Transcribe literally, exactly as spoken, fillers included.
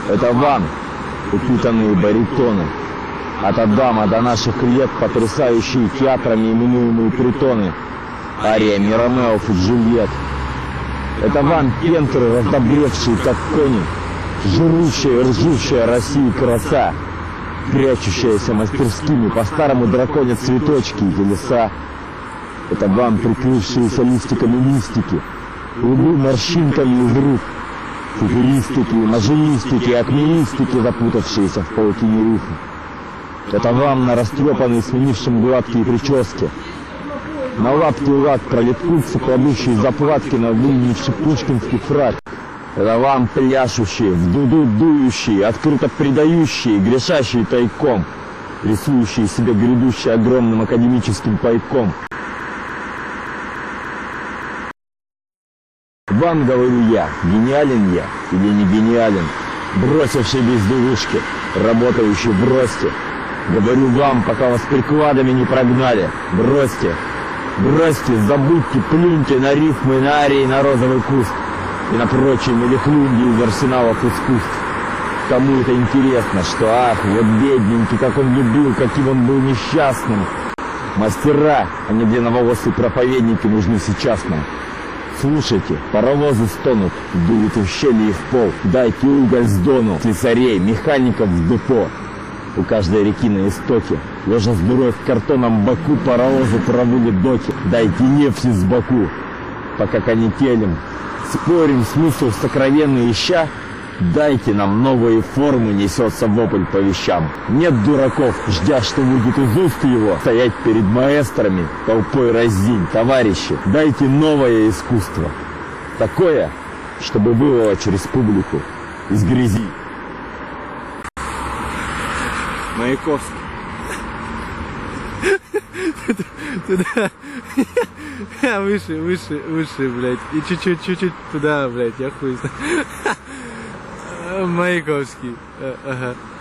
Это вам, упитанные баритоны. От Адама до наших лет потрясающие театрами именуемые притоны. Ариями Ромеов и Джульет. Это вам, пентеры, раздобревшие, как кони, жирущая, ржущая Россия краса, прячущаяся мастерскими по старому драконе цветочки и телеса. Это вам, прикрывшиеся листиками мистики, лбы морщинками из рук, фигуристики, мажелистики, акмеистики, запутавшиеся в паутине рифа. Это вам, на растрепанные, сменившим гладкие прически, на лапки лак пролеткутся, кладущие заплатки на выльнивший пушкинский фрак. Это вам, пляшущие, в дуду дующие, открыто предающие, грешащие тайком, рисующие себе грядущие огромным академическим пайком. Вам говорю я, гениален я или не гениален, бросивший безделушки, работающий в росте. Говорю вам, пока вас прикладами не прогнали, бросьте, бросьте, забудьте, плюньте на рифмы, на арии, на розовый куст и на прочие мелехлюнги из арсеналов искусств. Кому это интересно, что ах, вот бедненький, как он любил, каким он был несчастным. Мастера, а не длинноволосые проповедники, нужны сейчас нам. Слушайте, паровозы стонут, дуют в щели и в пол. Дайте уголь с дону, слесарей, механиков в депо. У каждой реки на истоке, лежа с дурой в картонном боку, паровозы провыли доки. Дайте нефть из Баку, пока канителем. Спорим, смысл сокровенный ища. Дайте нам новые формы, несется вопль по вещам. Нет дураков, ждя, что выйдет из уст его, стоять перед маэстрами, толпой разинь. Товарищи, дайте новое искусство. Такое, чтобы было через публику из грязи. Маяковский. Туда. Выше, выше, выше, блядь. И чуть-чуть, чуть-чуть туда, блядь, я хуй знаю. Маяковский. Ага.